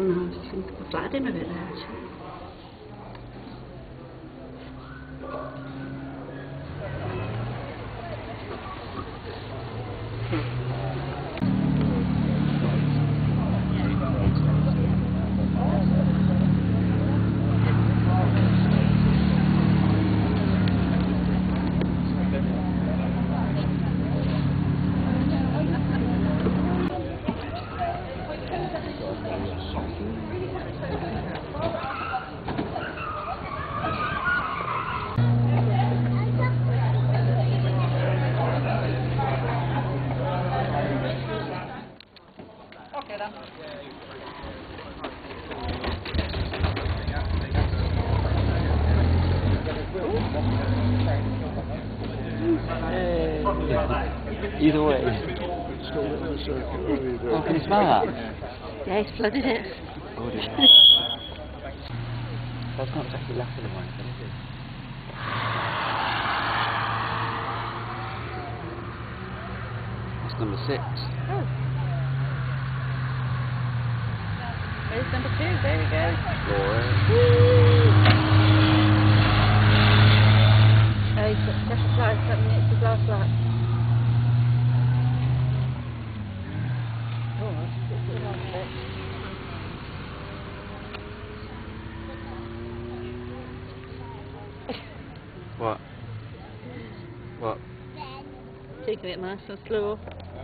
no, I think I flattered him a bit there actually. Either way. Oh, can you smell that? Yeah, he's flooded it. Oh dear. That's not exactly laughing at one, is it? That's number 6. Oh. There's number 2, there we go. Oh, he's got special lights up next to glass light. Oh, that's a nice bit. What? What? Taking it nice and slow.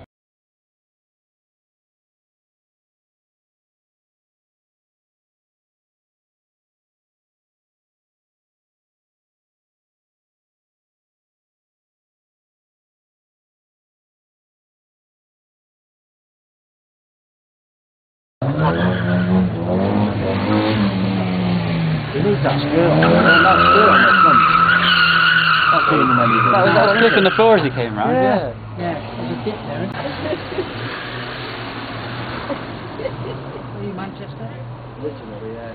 We need that skirt on. That skirt on the front. That's doing them any good. That was clipping the floor as he came round, yeah. Yeah, there's a dip there. Are you Manchester? Literally, yeah.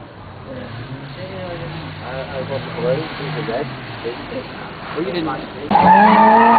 I was blue, it was red. Well, you didn't.